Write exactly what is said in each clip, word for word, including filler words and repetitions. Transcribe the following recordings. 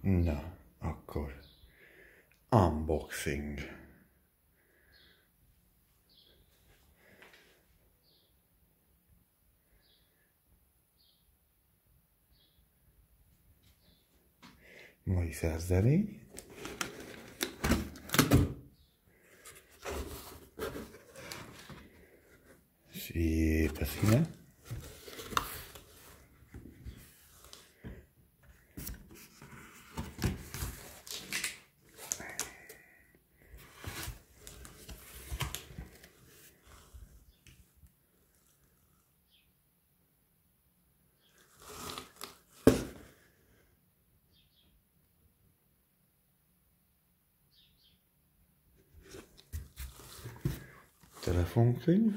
Na, akkor unboxing. Mai szerzelény. Szép a színe. Telefonkönyv.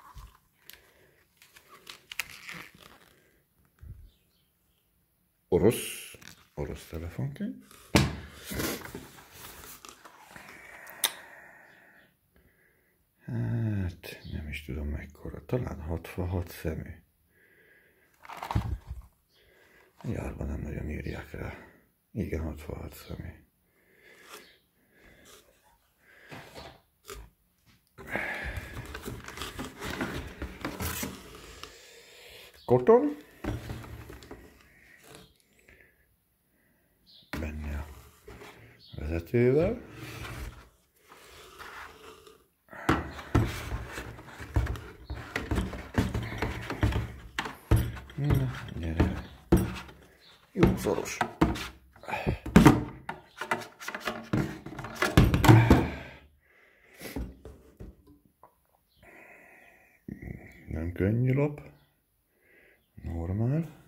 Orosz, orosz telefonkönyv. Hát, nem is tudom mekkora, talán hatvanhat szemű. Járban nem nagyon írják rá. Igen, hatvanhat szemű. Koton. Benne a vezetővel. Na, gyere. Jó szoros. Nem könnyű lap. Normál.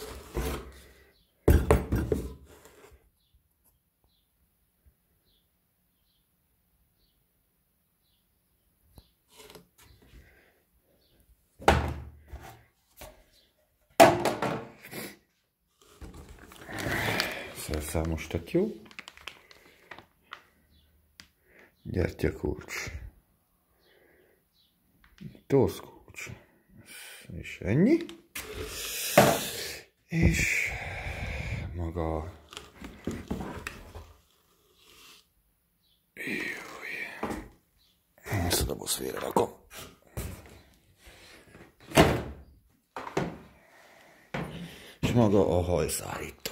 Szerszámos tök jó. Gyertyakulcs. Tózkulcs. És ennyi. És maga ezt a doboz félre rakom. És maga a hajszárító.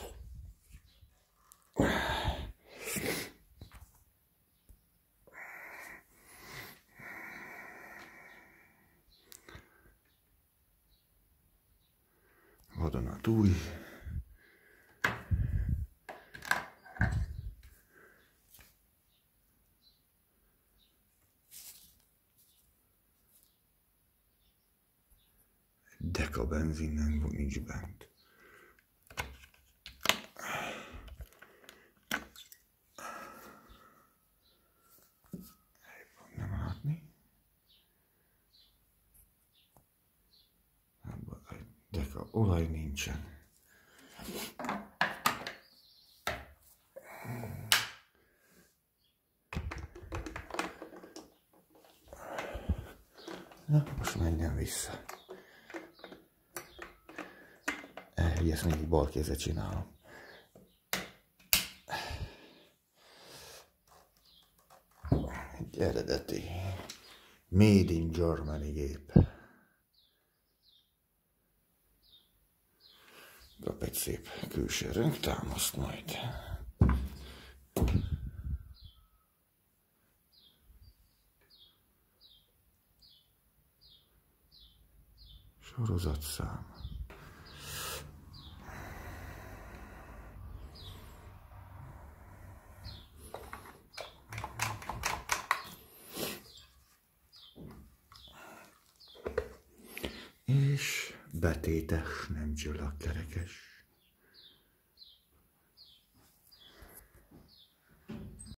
Vadonatúj. Deka benzin nem nincs bent. Nem látni. Deka olaj nincsen. Na, most menjen vissza. Eh, ezt mindig bal kézzel csinálom. Egy eredeti Made in Germany gép. Kap egy szép külső rönttámaszt majd. Sorozatszám. És betétes, nem csillagkerekes.